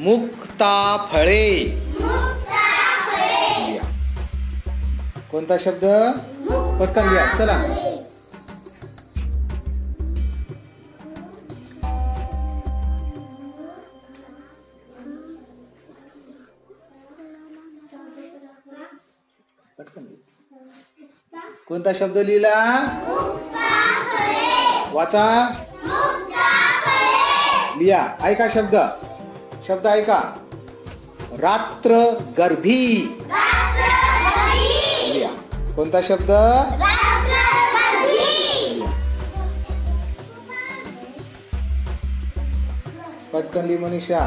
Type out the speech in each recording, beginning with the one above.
मुक्ताफळे. कोणता शब्द? पटकन लिहा चला. कोणता शब्द लिहिला? वाचा. लिहा. ऐका शब्द. शब्द ऐका. रात्र गर्भी. लिहा. कोणता शब्द? पटकन लिह मनीषा.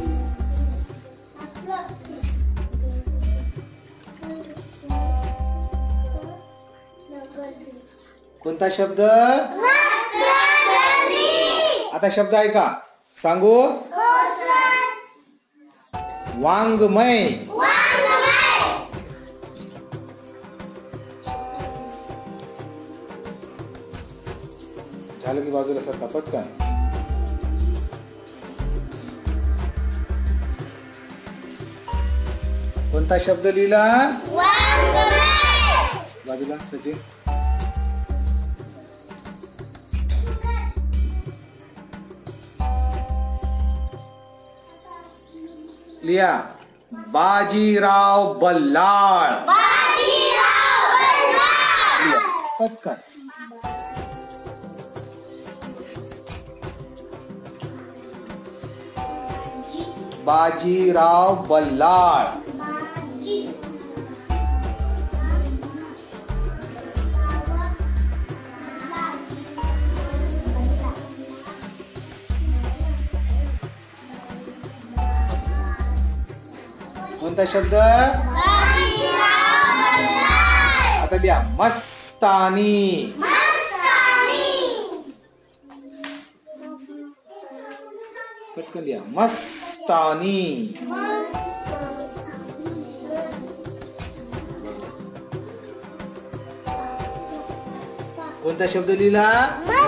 कोणता शब्द? आता शब्द ऐका. सांगू. वाङ्मय. झालं की बाजूला सरका पटकन. कोणता शब्द लिहिला? बाजूला सचिन. लिया. बाजीराव बल्लाळ. लिया पटकन. बाजीराव बल्लाळ. कोणता शब्द? आता लिहा. मस्तानी. पटकन लिहा. मस्तानी. कोणता शब्द लिहिला?